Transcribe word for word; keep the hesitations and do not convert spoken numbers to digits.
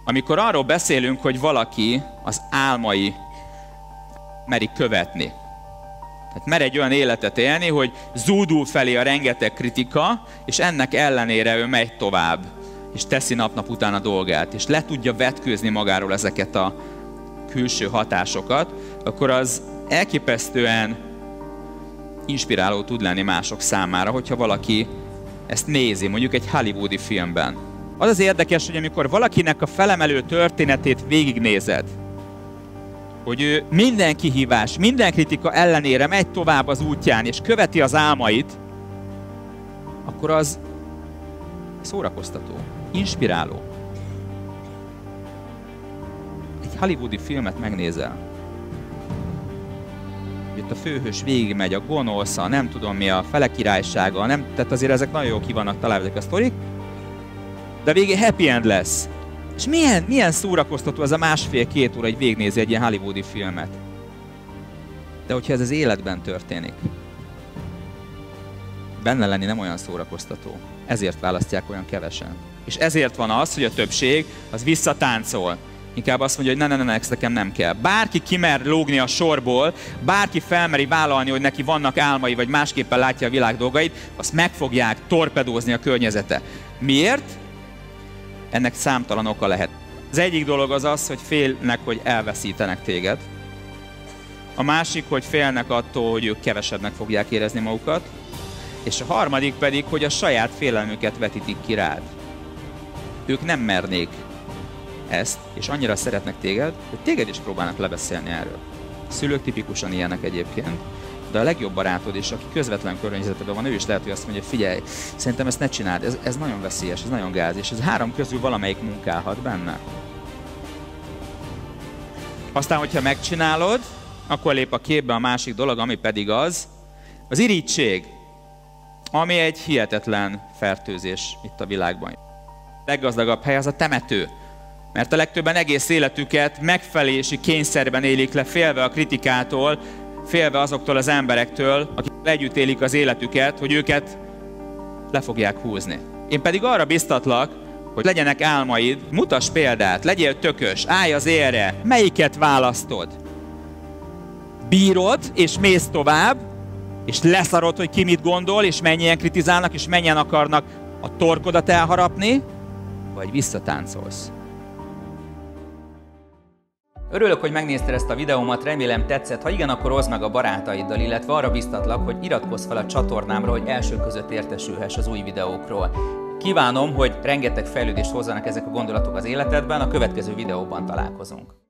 Amikor arról beszélünk, hogy valaki az álmai meri követni. Tehát mer egy olyan életet élni, hogy zúdul felé a rengeteg kritika, és ennek ellenére ő megy tovább, és teszi nap-nap után a dolgát, és le tudja vetkőzni magáról ezeket a külső hatásokat, akkor az elképesztően inspiráló tud lenni mások számára, hogyha valaki ezt nézi, mondjuk egy hollywoodi filmben. Az az érdekes, hogy amikor valakinek a felemelő történetét végignézed, hogy ő minden kihívás, minden kritika ellenére megy tovább az útján, és követi az álmait, akkor az szórakoztató, inspiráló. Egy hollywoodi filmet megnézel, itt a főhős végigmegy, a gonosz, a nem tudom mi, a fele királysága, nem, tehát azért ezek nagyon jó ki vannak találva ezek a sztorik, de a végén happy end lesz. És milyen, milyen szórakoztató ez a másfél-két óra, hogy végignézi egy ilyen hollywoodi filmet. De hogyha ez az életben történik, benne lenni nem olyan szórakoztató. Ezért választják olyan kevesen. És ezért van az, hogy a többség az visszatáncol. Inkább azt mondja, hogy ne, ne, ne, ezt nekem nem kell. Bárki kimer lógni a sorból, bárki felmeri vállalni, hogy neki vannak álmai, vagy másképpen látja a világ dolgait, azt meg fogják torpedózni a környezete. Miért? Ennek számtalan oka lehet. Az egyik dolog az az, hogy félnek, hogy elveszítenek téged. A másik, hogy félnek attól, hogy ők kevesebbnek fogják érezni magukat. És a harmadik pedig, hogy a saját félelmüket vetítik ki rád. Ők nem mernék ezt, és annyira szeretnek téged, hogy téged is próbálnak lebeszélni erről. A szülők tipikusan ilyenek egyébként, de a legjobb barátod is, aki közvetlen környezetedben van, ő is lehet, hogy azt mondja, figyelj, szerintem ezt ne csináld, ez, ez nagyon veszélyes, ez nagyon gáz, és ez három közül valamelyik munkálhat benne. Aztán, hogyha megcsinálod, akkor lép a képbe a másik dolog, ami pedig az, az irigység, ami egy hihetetlen fertőzés itt a világban. A leggazdagabb hely az a temető, mert a legtöbben egész életüket megfelelési kényszerben élik le, félve a kritikától, félve azoktól az emberektől, akik együtt élik az életüket, hogy őket le fogják húzni. Én pedig arra biztatlak, hogy legyenek álmaid, mutass példát, legyél tökös, állj az élre, melyiket választod? Bírod, és mész tovább, és leszarod, hogy ki mit gondol, és mennyien kritizálnak, és mennyien akarnak a torkodat elharapni, vagy visszatáncolsz. Örülök, hogy megnézted ezt a videómat, remélem tetszett. Ha igen, akkor oszd meg a barátaiddal, illetve arra biztatlak, hogy iratkozz fel a csatornámra, hogy első között értesülhess az új videókról. Kívánom, hogy rengeteg fejlődést hozzanak ezek a gondolatok az életedben, a következő videóban találkozunk.